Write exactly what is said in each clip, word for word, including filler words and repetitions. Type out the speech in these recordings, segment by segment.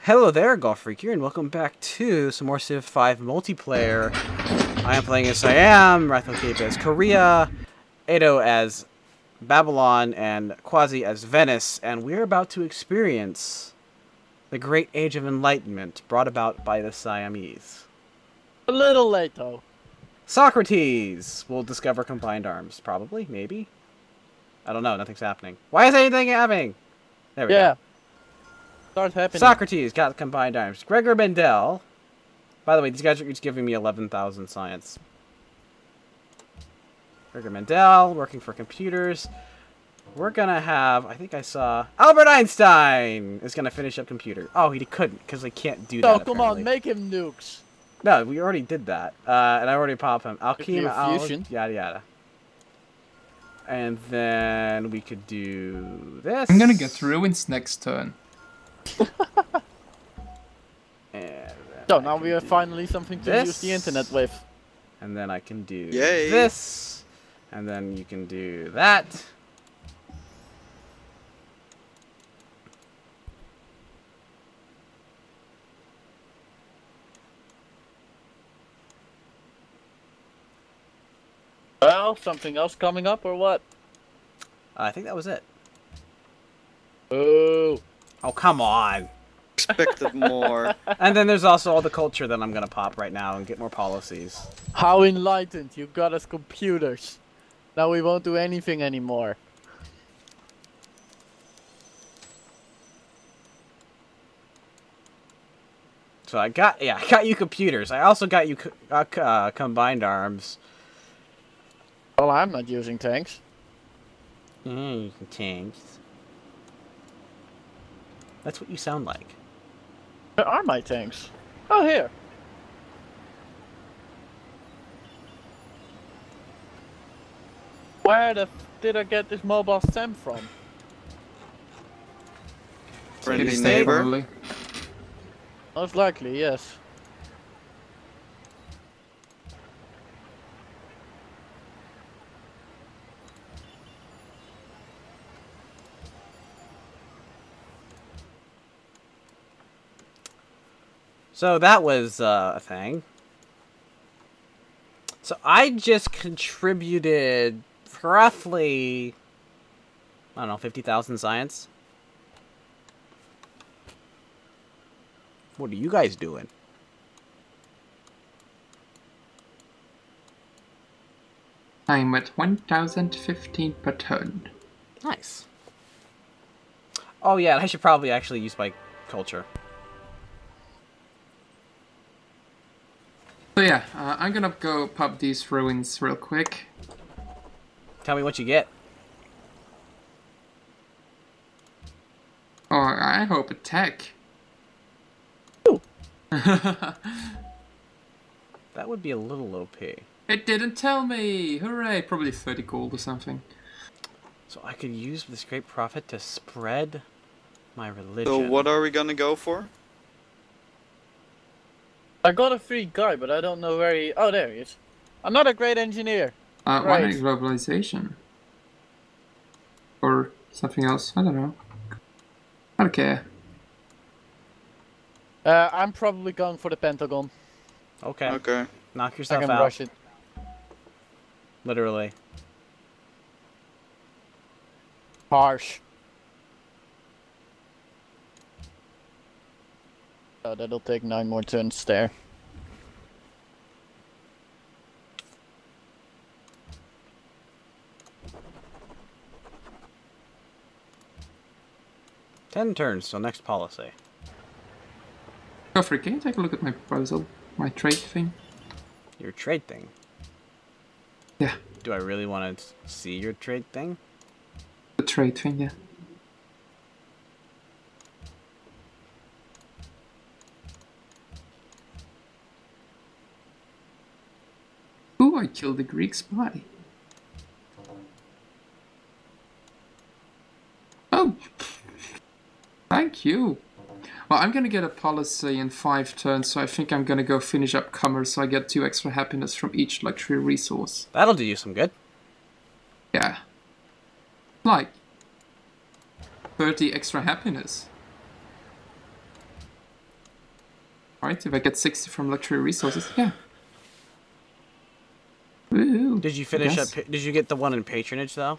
Hello there, Golf Freak here, and welcome back to some more Civ five multiplayer. I am playing as Siam, Rathel Cape as Korea, Edo as Babylon, and Quasi as Venice, and we're about to experience the Great Age of Enlightenment brought about by the Siamese. A little late, though. Socrates will discover combined arms. Probably, maybe. I don't know, nothing's happening. Why is anything happening? There we yeah. go. Start happening. Socrates got combined arms. Gregor Mendel. By the way, these guys are each giving me eleven thousand science. Gregor Mendel, working for computers. We're gonna have, I think I saw, Albert Einstein is gonna finish up computer. Oh, he couldn't, because they can't do that, Oh, come apparently. on, make him nukes. No, we already did that. Uh, and I already popped him. Alchemy, al fusion. yada yada. And then we could do this. I'm gonna get ruins next turn. And so now we have finally something to this. use the internet with. And then I can do Yay. this. And then you can do that. Well, something else coming up or what? I think that was it. Oh. Oh, come on. Expected more. And then there's also all the culture that I'm going to pop right now and get more policies. How enlightened. You got us computers. Now we won't do anything anymore. So I got, yeah, I got you computers. I also got you co uh, uh, combined arms. Well, I'm not using tanks. Mm, you can change. That's what you sound like. Where are my tanks? Oh, here. Where the f did I get this mobile stem from? Friendly City neighbor. probably. Most likely, yes. So that was uh, a thing. So I just contributed roughly, I don't know, fifty thousand science. What are you guys doing? I'm at one thousand fifteen per turn. Nice. Oh yeah, I should probably actually use my culture. So yeah, uh, I'm gonna go pop these ruins real quick. Tell me what you get. Oh, I hope attack. Ooh. That would be a little O P. It didn't tell me! Hooray! Probably thirty gold or something. So I could use this great prophet to spread my religion. So what are we gonna go for? I got a free guy, but I don't know where he... Oh, there he is. I'm not a great engineer. Uh, why Right. not globalization? Or something else? I don't know. I don't care. Uh, I'm probably going for the Pentagon. Okay. Okay. Knock I yourself can out. rush it. Literally. Harsh. Oh, that'll take nine more turns there. Ten turns till next policy. Godfrey, can you take a look at my proposal? My trade thing? Your trade thing. Yeah, Do I really want to see your trade thing? the trade thing, yeah. Ooh, I killed the Greek spy. Oh, thank you. Well, I'm gonna get a policy in five turns, so I think I'm gonna go finish up commerce so I get two extra happiness from each luxury resource. That'll do you some good. Yeah. Like, thirty extra happiness. Right? If I get sixty from luxury resources, yeah. Woohoo. Did you finish Yes. up? Did you get the one in patronage though?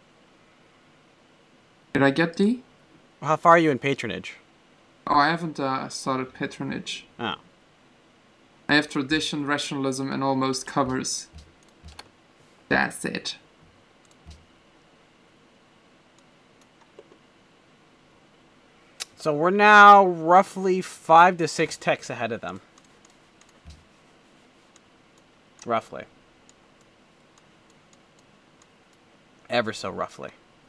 Did I get the? How far are you in patronage? Oh, I haven't uh, started patronage. Oh. I have tradition, rationalism, and almost covers. That's it. So we're now roughly five to six techs ahead of them. Roughly. Ever so roughly.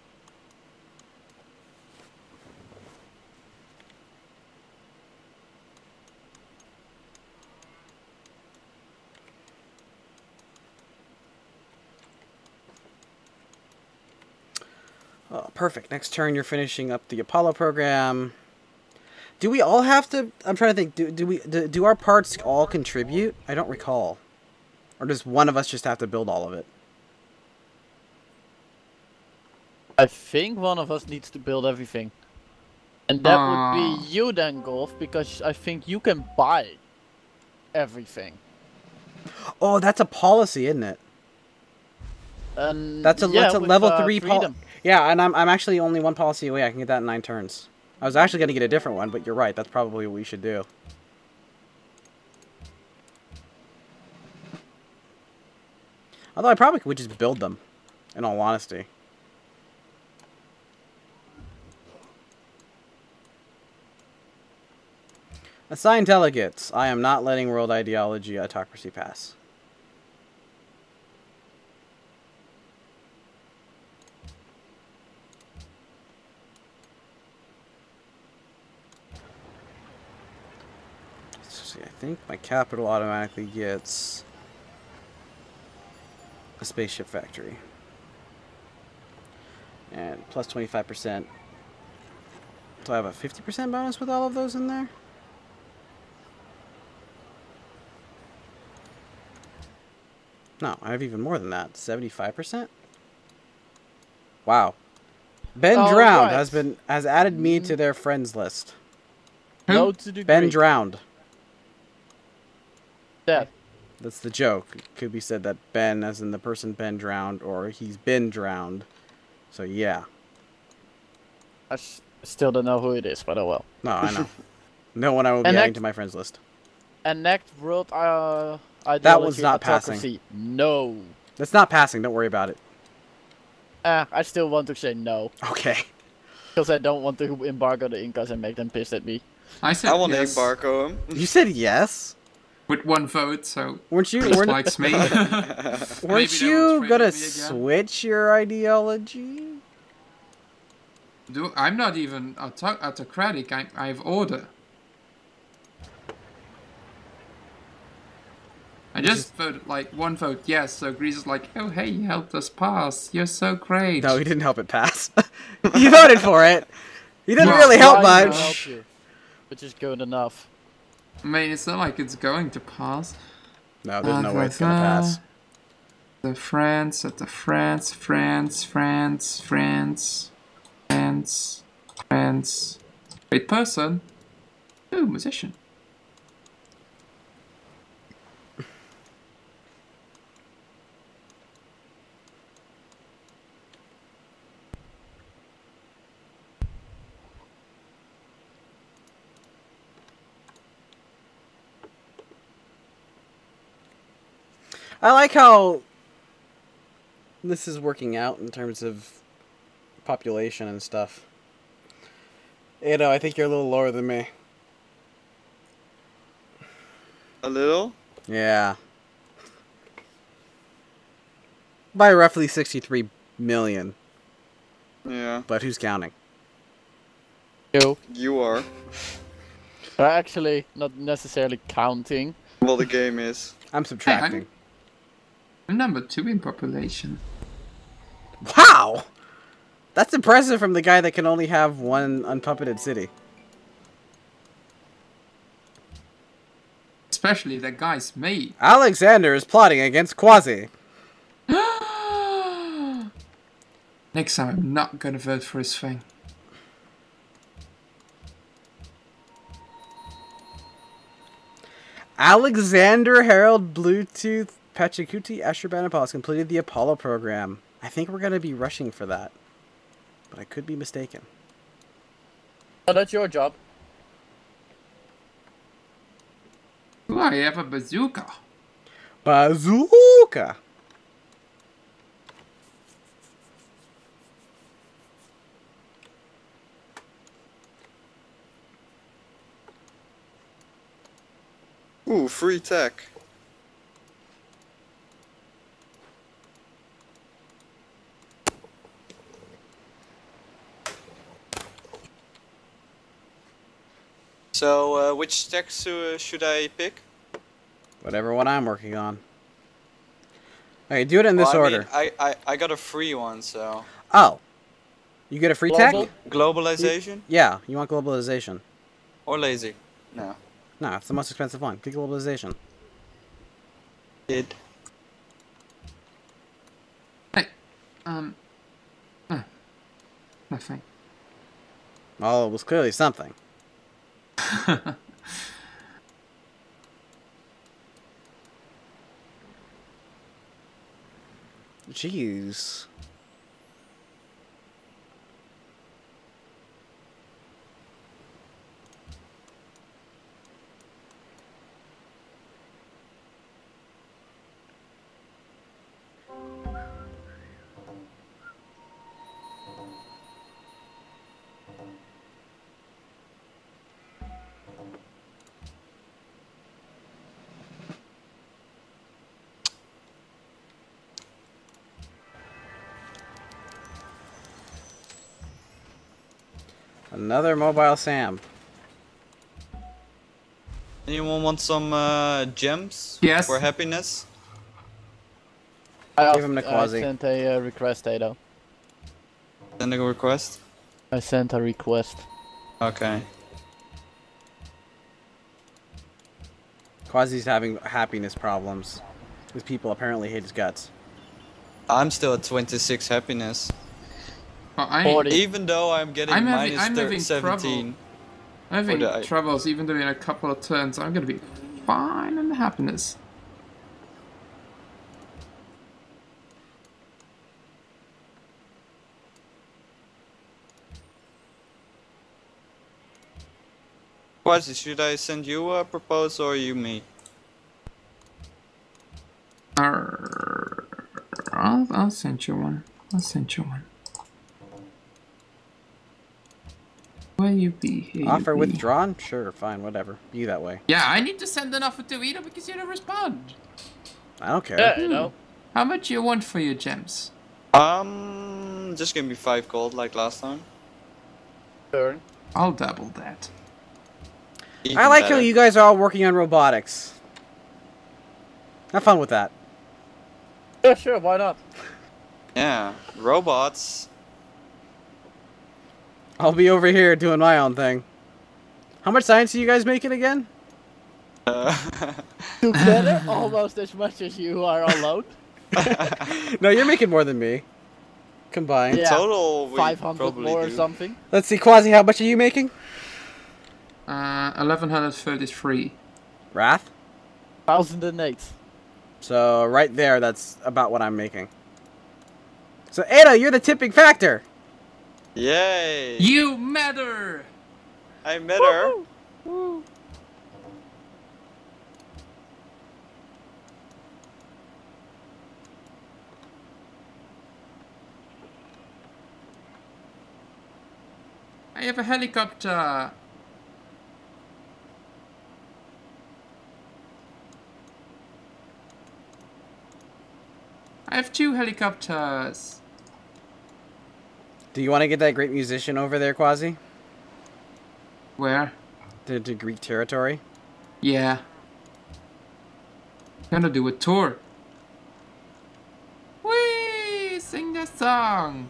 Oh, perfect. Next turn, you're finishing up the Apollo program. Do we all have to? I'm trying to think. Do do we do, do our parts all contribute? I don't recall. Or does one of us just have to build all of it? I think one of us needs to build everything. And that would Ah. be you then, Golf, because I think you can buy everything. Oh, that's a policy, isn't it? And That's a yeah, that's a with, level uh, three policy. freedom. Yeah, and I'm I'm actually only one policy away. I can get that in nine turns. I was actually gonna get a different one, but you're right. That's probably what we should do. Although I probably could just build them, in all honesty. Assign delegates. I am not letting world ideology autocracy pass. Let's see, I think my capital automatically gets a spaceship factory. And plus twenty-five percent. Do I have a fifty percent bonus with all of those in there? No, I have even more than that. seventy-five percent? Wow. Ben All Drowned right. has been has added me to their friends list. No to the Ben Greek. Drowned. That. That's the joke. It could be said that Ben, as in the person Ben drowned, or he's been drowned. So yeah. I s still don't know who it is, but oh well. No, I know. No one I will be And adding that- to my friends list. Enact world uh, ideology That one's not passing. autocracy. No. That's not passing. Don't worry about it. Ah, I still want to say no. Okay. Because I don't want to embargo the Incas and make them pissed at me. I said I want to yes embargo him. You said yes. with one vote, so Weren't you? Chris Weren't, likes me. weren't Maybe they you will trade gonna with me again. switch your ideology? Do I'm not even auto autocratic. I I have order. I just voted like one vote yes, so Greece is like, oh hey, you helped us pass. You're so great. No, he didn't help it pass. You voted for it. He didn't Well, really help Trying to much. help you, which is good enough. I mean, it's not like it's going to pass. No, there's no way it's gonna pass. The France at the France, France, France, France, France, France. Great person. Ooh, musician. I like how this is working out in terms of population and stuff. You know, I think you're a little lower than me. A little? Yeah. By roughly sixty-three million. Yeah. But who's counting? You. You are. Are actually not necessarily counting. Well, the game is. I'm subtracting. I'm number two in population. Wow! That's impressive from the guy that can only have one unpuppeted city. Especially that guy's me. Alexander is plotting against Quasi. Next time I'm not gonna vote for his thing. Alexander Harold Bluetooth Pachacuti Ashurbanipal has completed the Apollo program. I think we're going to be rushing for that. But I could be mistaken. Oh, that's your job. Ooh, I have a bazooka. Bazooka! Ooh, free tech. So, uh, which tech uh, should I pick? Whatever one I'm working on. Okay, do it in this Well, I order. mean, I, I, I got a free one, so... Oh. You get a free Global? tech? Globalization? Yeah, you want globalization. Or lazy? No. No, it's the most expensive one. Get globalization. Did. Hey, um, uh, nothing. Well, it was clearly something. Jeez. Another mobile Sam. Anyone want some uh, gems Yes. for happiness? I, Give him to Quasi. I sent a uh, request, Ado. Send a request? I sent a request. Okay. Quasi's having happiness problems. These people apparently hate his guts. I'm still at twenty-six happiness. Oh, I, Forty. Even though I'm getting I'm having- minus I'm thir- having seventeen. I'm having Or the- troubles, even though in a couple of turns I'm gonna be fine in happiness. Quasi, should I send you a proposal or you me? Arr, I'll, I'll send you one. I'll send you one. Where you be? Here Offer you be. withdrawn? Sure, fine, whatever. Be that way. Yeah, I need to send an offer to Ida because you don't respond. I don't care. Yeah, you know. How much you want for your gems? Um, just give me five gold like last time. Turn. I'll double that. Even I like better. how you guys are all working on robotics. Have fun with that. Yeah, sure, why not? Yeah, robots. I'll be over here doing my own thing. How much science are you guys making again? Uh, Together, almost as much as you are alone. No, you're making more than me. Combined. Yeah. total, we five hundred probably more or do. something. Let's see, Quasi, how much are you making? Uh, eleven thirty-three. Wrath? one thousand eight. So, right there, that's about what I'm making. So, Ada, you're the tipping factor! Yay! You matter! I met her. Woo. I have a helicopter. I have two helicopters. Do you want to get that great musician over there, Quasi? Where? To, to Greek territory? Yeah. Gonna do a tour. Whee! Sing the song.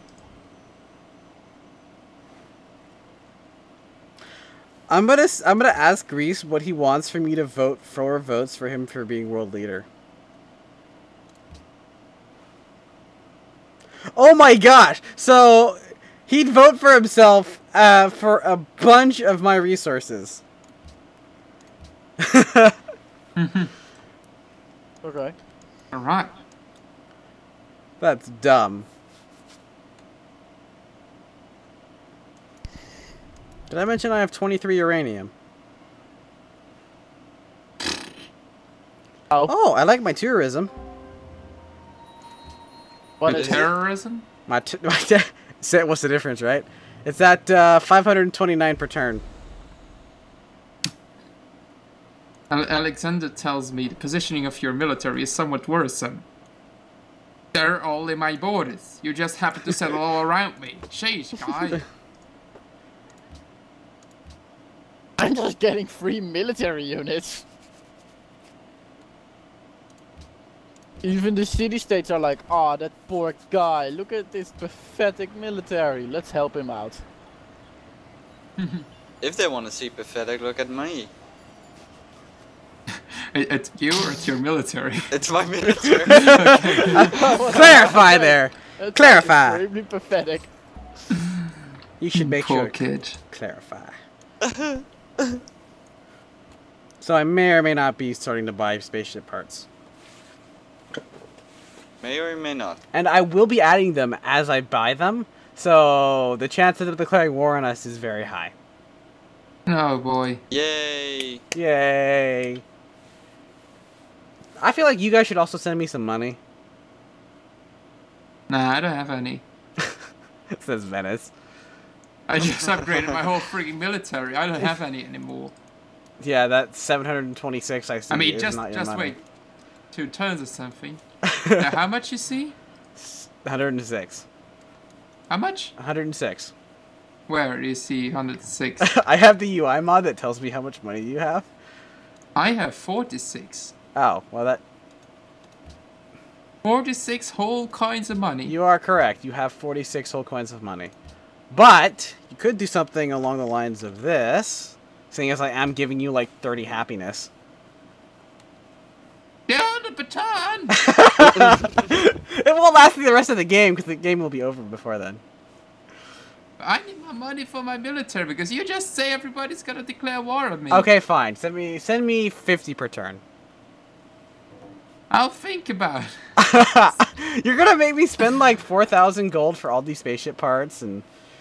I'm gonna s- I'm gonna ask Greece what he wants for me to vote for votes for him for being world leader. Oh my gosh! So he'd vote for himself uh, for a bunch of my resources. Okay. All right. That's dumb. Did I mention I have twenty-three uranium? Oh. Oh, I like my tourism. What The is it? terrorism? My, t my t say- what's the difference, right? It's at uh, five hundred twenty-nine per turn. Al Alexander tells me the positioning of your military is somewhat worrisome. They're all in my borders. You just happen to settle all around me. Sheesh, guy. I'm just getting free military units. Even the city-states are like, ah, that poor guy. Look at this pathetic military. Let's help him out. If they want to see pathetic, look at me. It, it's you or it's your military? It's my military. Clarify there. That's Clarify. extremely pathetic. You should make Poor sure. kid. Clarify. So I may or may not be starting to buy spaceship parts. May or may not. And I will be adding them as I buy them. So the chance of them declaring war on us is very high. Oh boy. Yay! Yay. I feel like you guys should also send me some money. Nah, I don't have any. Says Venice. I just upgraded my whole freaking military. I don't have any anymore. Yeah, that seven hundred twenty-six I see I mean, is just not your just money. wait. Two turns or something. Now, how much you see? one hundred six. How much? one hundred six. Where do you see one hundred six? I have the U I mod that tells me how much money you have. I have forty-six. Oh, well that... forty-six whole coins of money. You are correct. You have forty-six whole coins of money. But, you could do something along the lines of this, seeing as I am giving you like thirty happiness. Down the baton! It won't last me the rest of the game, because the game will be over before then. I need my money for my military because you just say everybody's gonna declare war on me. Okay, fine. Send me send me fifty per turn. I'll think about it. You're gonna make me spend like four thousand gold for all these spaceship parts and...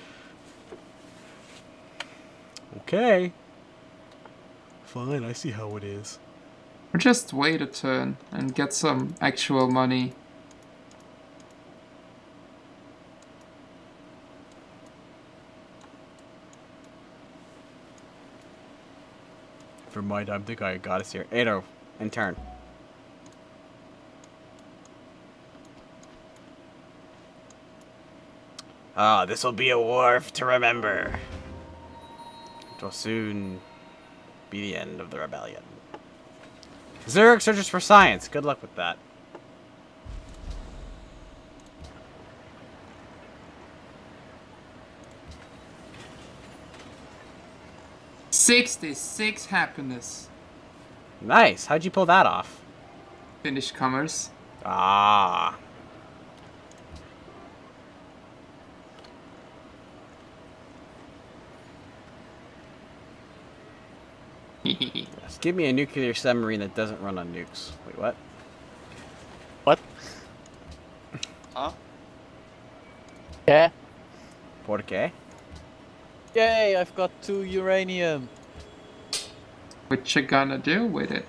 Okay. Fine, I see how it is. Or just wait a turn and get some actual money. For my time, the guy got us here. Ado, in turn. Ah, this will be a war to remember. It will soon be the end of the rebellion. Zurich searches for science. Good luck with that. sixty-six happiness. Nice. How'd you pull that off? Finnish commerce. Ah. Yes, give me a nuclear submarine that doesn't run on nukes. Wait, what? What? Huh? Yeah. Por qué? Yay, I've got two uranium. What you gonna do with it?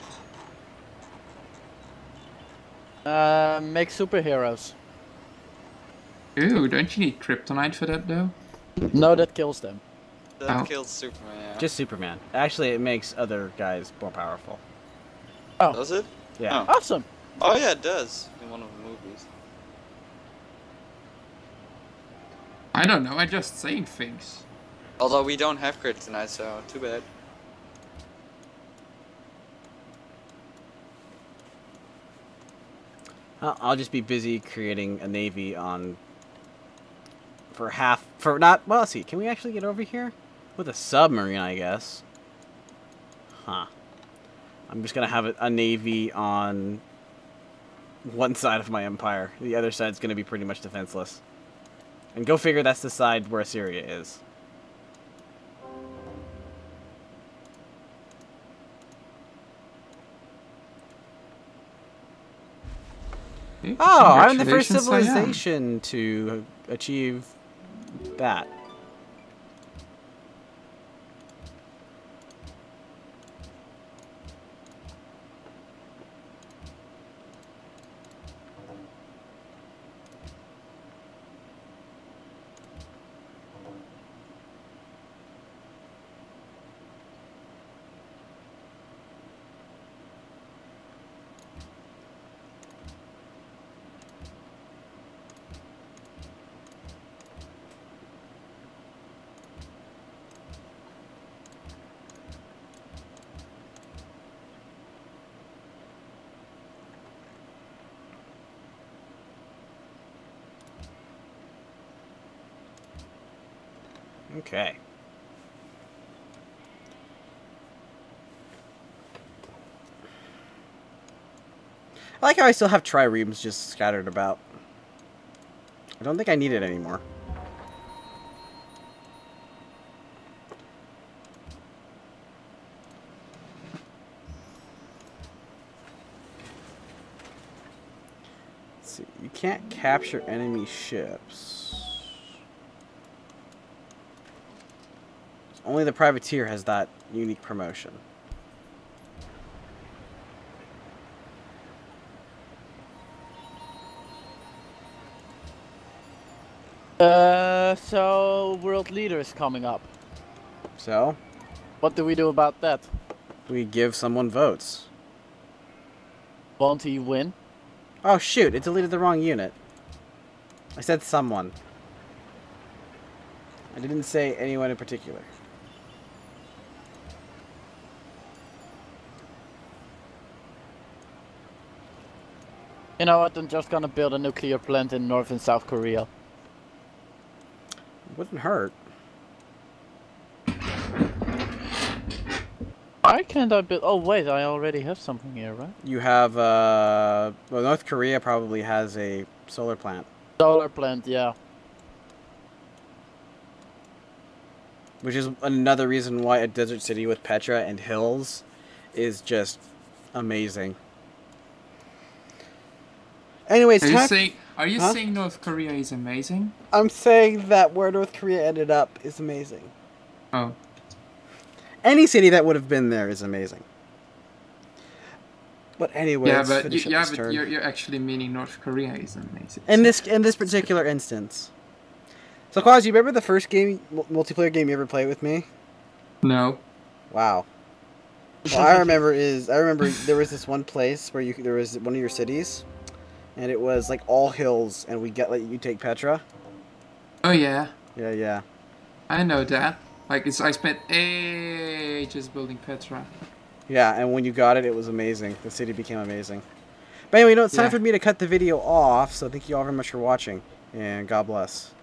Uh, make superheroes. Ooh, don't you need kryptonite for that though? No, that kills them. That Oh. killed Superman, yeah. Just Superman. Actually, it makes other guys more powerful. Oh, Does it? Yeah. Oh. awesome. Oh yeah, it does. In one of the movies. I don't know, I'm just saying things. Although we don't have kryptonite, so too bad. I'll I'll just be busy creating a navy on... For half... For not... Well, let's see. Can we actually get over here? With a submarine, I guess. Huh. I'm just gonna have a, a navy on one side of my empire. The other side's gonna be pretty much defenseless. And go figure that's the side where Assyria is. Okay, Oh, I'm the first congratulations, I am. civilization to achieve that. Okay. I like how I still have triremes just scattered about. I don't think I need it anymore. Let's see. You can't capture enemy ships. Only the privateer has that unique promotion. Uh, so world leader is coming up. So, What do we do about that? we give someone votes. Won't he win? Oh shoot, it deleted the wrong unit. I said someone. I didn't say anyone in particular. You know what? I'm just gonna build a nuclear plant in North and South Korea. Wouldn't hurt. Why can't I build? Oh wait, I already have something here, right? You have, uh... well, North Korea probably has a solar plant. Solar plant, yeah. Which is another reason why a desert city with Petra and hills is just amazing. Anyways, Are you time- saying, are you Huh? saying North Korea is amazing? I'm saying that where North Korea ended up is amazing. Oh. Any city that would have been there is amazing. But anyway, Yeah, let's but, you, finish up yeah, this but turn. you're, you're actually meaning North Korea is amazing. In this in this particular instance. So, Quasi, you remember the first game, m- multiplayer game you ever played with me? No. Wow. Well, I remember is I remember there was this one place where you there was one of your cities, and it was like all hills, and we get let you take Petra. Oh yeah, Yeah, yeah. I know that. Like, it's, I spent ages building Petra. Yeah, and when you got it, it was amazing. The city became amazing. But anyway, you know, it's time Yeah. for me to cut the video off, so thank you all very much for watching, and God bless.